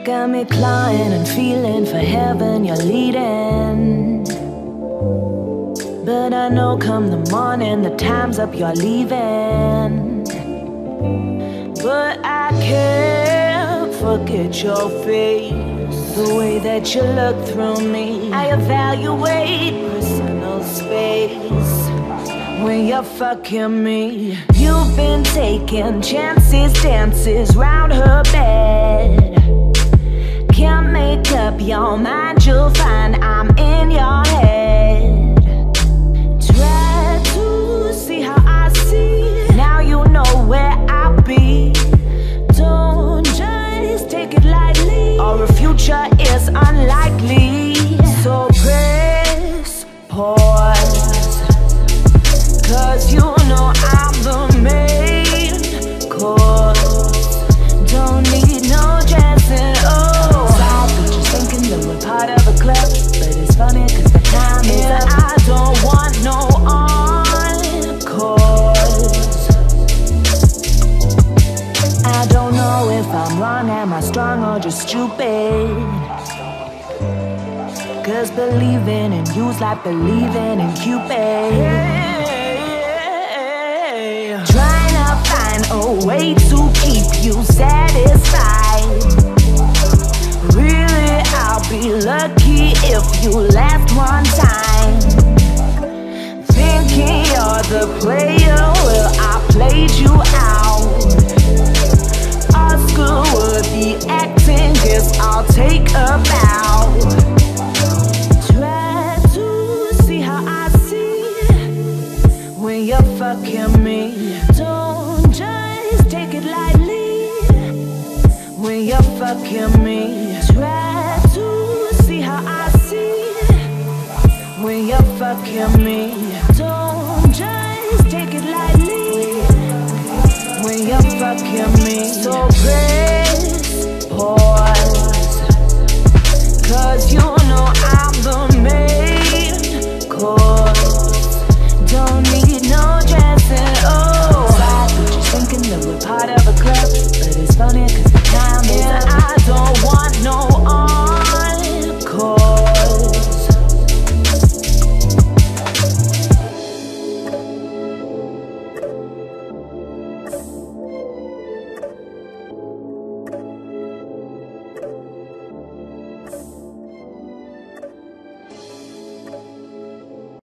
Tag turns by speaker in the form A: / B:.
A: Got me clawing and feeling for heaven you're leading. But I know come the morning the time's up, you're leaving. But I can't forget your face, the way that you look through me. I evaluate personal space when you're fucking me. You've been taking chances, dances round her bed. Can't make up your mind, you'll find I'm in your head. Try to see how I see, now you know where I'll be. Don't just take it lightly, or a future is unlikely. So press pause, 'cause you know I'm the main course. Don't need no dressing, oh. Sorry that you're thinking that we're part of a club, but it's funny 'cause the time is up. I don't want no encores. I don't know if I'm wrong, am I strong or just stupid? 'Cause believing in you's like believing in Cupid. Trying to find a way to keep you satisfied. Really, I'll be lucky if you last one time. Thinking you're the player, well, I played you out. Oscar-worthy acting, guess I'll take a bow. Try to see how I see when you're fucking me. Don't just take it lightly when you're fucking me. Try to see how I see when you're fucking me. Don't just take it lightly when you're fucking me. So pray